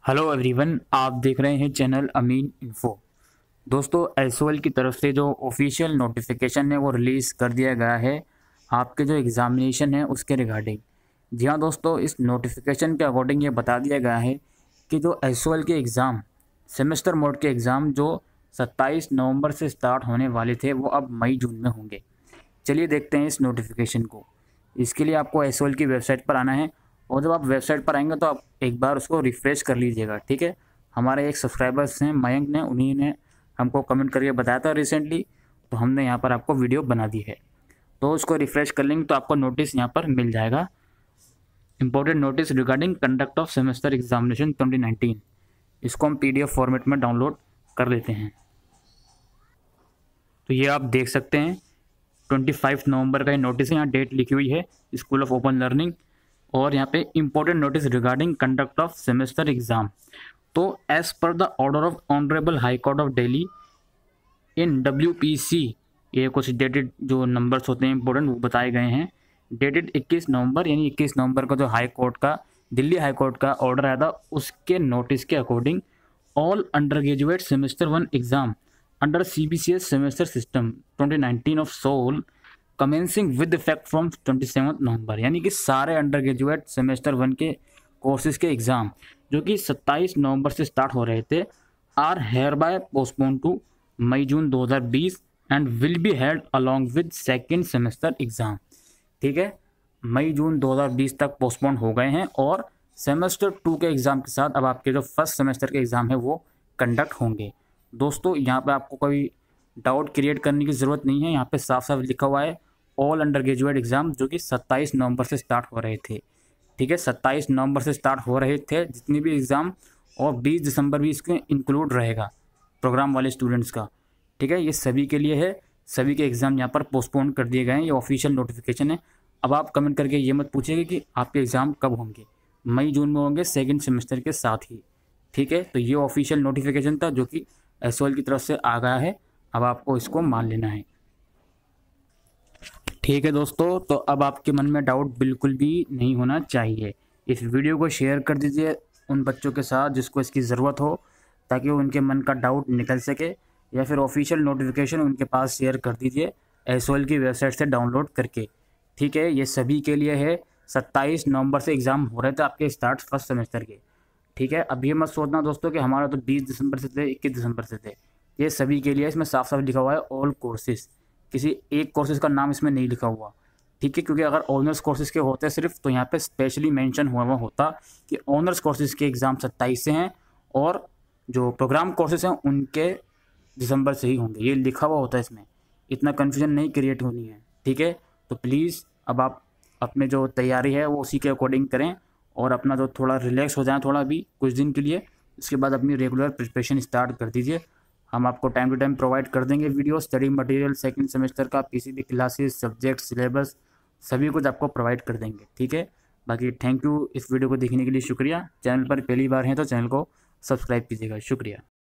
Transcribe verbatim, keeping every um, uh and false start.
Hello everyone, आप देख रहे हैं चैनल अमीन इन्फो। दोस्तों, एसओएल की तरफ से जो ऑफिशियल नोटिफिकेशन है वो रिलीज़ कर दिया गया है आपके जो एग्ज़ामिनेशन है उसके रिगार्डिंग। जी हाँ दोस्तों, इस नोटिफिकेशन के अकॉर्डिंग ये बता दिया गया है कि जो एसओएल के एग्ज़ाम, सेमेस्टर मोड के एग्ज़ाम जो सत्ताईस नवंबर से स्टार्ट होने वाले थे वो अब मई जून में होंगे। चलिए देखते हैं इस नोटिफिकेशन को। इसके लिए आपको एसओएल की वेबसाइट पर आना है और जब आप वेबसाइट पर आएंगे तो आप एक बार उसको रिफ़्रेश कर लीजिएगा, ठीक है। हमारे एक सब्सक्राइबर्स हैं मयंक ने, उन्हीं ने हमको कमेंट करके बताया था रिसेंटली, तो हमने यहाँ पर आपको वीडियो बना दी है। तो उसको रिफ़्रेश कर लेंगे तो आपको नोटिस यहाँ पर मिल जाएगा, important notice regarding conduct of semester examination twenty nineteen. इसको हम पीडीएफ फॉर्मेट में डाउनलोड कर लेते हैं। तो ये आप देख सकते हैं पच्चीस नवंबर का ये नोटिस है, यहाँ डेट लिखी हुई है स्कूल ऑफ ओपन लर्निंग, और यहाँ पे important notice regarding conduct of semester exam. तो as per the order of honourable high court of Delhi in W P C, ये कुछ डेटेड जो नंबर्स होते हैं इंपॉर्टेंट वो बताए गए हैं। डेटेड इक्कीस नवंबर, यानी इक्कीस नवंबर का जो हाई कोर्ट का, दिल्ली हाई कोर्ट का ऑर्डर आया था उसके नोटिस के according all under graduate semester one exam under C B C S semester system twenty nineteen of SOL commencing with effect from twenty seven November, यानी कि सारे under graduate semester one के courses के exam जो कि सत्ताईस नवंबर से स्टार्ट हो रहे थे are hereby postponed to May June दो हज़ार बीस and will be held along with second semester exam. ठीक है, मई जून दो हज़ार बीस तक पोस्टपोन हो गए हैं और सेमेस्टर टू के एग्ज़ाम के साथ अब आपके जो फर्स्ट सेमेस्टर के एग्ज़ाम है वो कंडक्ट होंगे। दोस्तों, यहाँ पे आपको कोई डाउट क्रिएट करने की ज़रूरत नहीं है, यहाँ पे साफ साफ लिखा हुआ है ऑल अंडर ग्रेजुएट एग्ज़ाम जो कि सत्ताईस नवंबर से स्टार्ट हो रहे थे। ठीक है, सत्ताईस नवंबर से स्टार्ट हो रहे थे जितने भी एग्ज़ाम, और बीस दिसंबर भी इसके इंक्लूड रहेगा प्रोग्राम वाले स्टूडेंट्स का। ठीक है, ये सभी के लिए है, सभी के एग्ज़ाम यहाँ पर पोस्टपोन कर दिए गए हैं, ये ऑफिशियल नोटिफिकेशन है। अब आप कमेंट करके ये मत पूछिएगा कि आपके एग्ज़ाम कब होंगे, मई जून में होंगे सेकेंड सेमेस्टर के साथ ही। ठीक है, तो ये ऑफिशियल नोटिफिकेशन था जो कि एसओएल की तरफ से आ गया है, अब आपको इसको मान लेना है। ठीक है दोस्तों, तो अब आपके मन में डाउट बिल्कुल भी नहीं होना चाहिए। इस वीडियो को शेयर कर दीजिए उन बच्चों के साथ जिसको इसकी ज़रूरत हो, ताकि उनके मन का डाउट निकल सके, या फिर ऑफिशियल नोटिफिकेशन उनके पास शेयर कर दीजिए एसओएल की वेबसाइट से डाउनलोड करके। ठीक है, ये सभी के लिए है। सत्ताईस नवंबर से एग्ज़ाम हो रहे थे आपके स्टार्ट फर्स्ट सेमेस्टर के। ठीक है, अब ये मत सोचना दोस्तों कि हमारा तो बीस दिसंबर से थे, इक्कीस दिसंबर से थे। ये सभी के लिए, इसमें साफ साफ लिखा हुआ है ऑल कोर्सेज, किसी एक कोर्सेज का नाम इसमें नहीं लिखा हुआ। ठीक है, क्योंकि अगर ऑनर्स कोर्सेज के होते सिर्फ तो यहाँ पे स्पेशली मेंशन हुआ हुआ होता कि ऑनर्स कोर्सेज के एग्ज़ाम सत्ताईस से हैं और जो प्रोग्राम कोर्सेज हैं उनके दिसंबर से ही होंगे, ये लिखा हुआ होता है इसमें। इतना कन्फ्यूजन नहीं क्रिएट होनी है। ठीक है, तो प्लीज़ अब आप अपने जो तैयारी है वो उसी के अकॉर्डिंग करें और अपना जो थोड़ा रिलैक्स हो जाए थोड़ा भी कुछ दिन के लिए, इसके बाद अपनी रेगुलर प्रिपरेशन स्टार्ट कर दीजिए। हम आपको टाइम टू टाइम प्रोवाइड कर देंगे video, study material, second semester का पीसीबी क्लासेस, सब्जेक्ट, सिलेबस, सभी कुछ आपको प्रोवाइड कर देंगे। ठीक है, बाकी थैंक यू इस वीडियो को देखने के लिए, शुक्रिया। चैनल पर पहली बार हैं तो चैनल को सब्सक्राइब कीजिएगा, शुक्रिया।